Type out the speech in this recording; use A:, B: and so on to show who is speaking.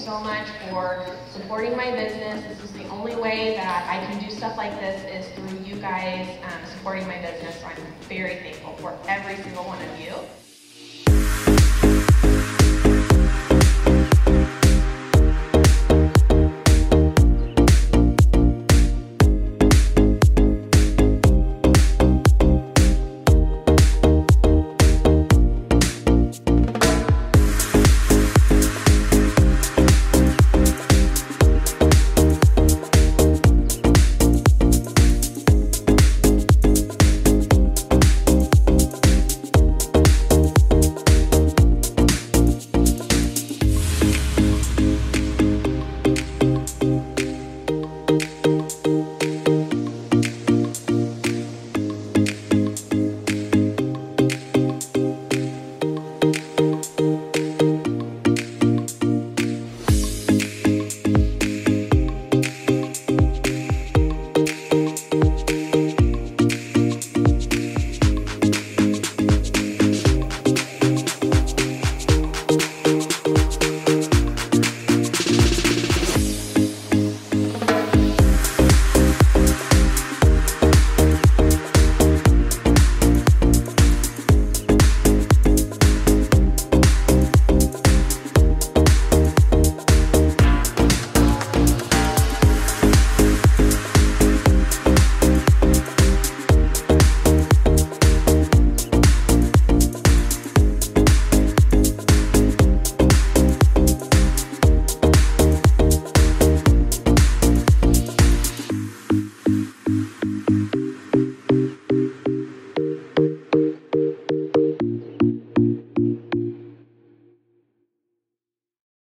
A: so much for supporting my business. This is the only way that I can do stuff like this is through you guys supporting my business. So I'm very thankful for every single one of you.